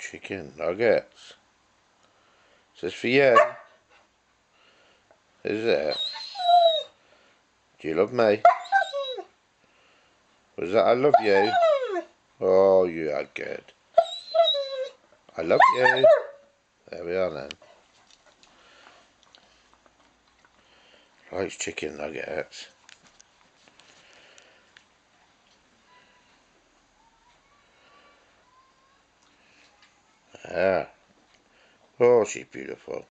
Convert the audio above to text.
Chicken nuggets. Is this for you? Is it? Do you love me? Was that I love you? Oh, you are good. I love you. There we are then. Likes chicken nuggets. Ah. Oh, she's beautiful.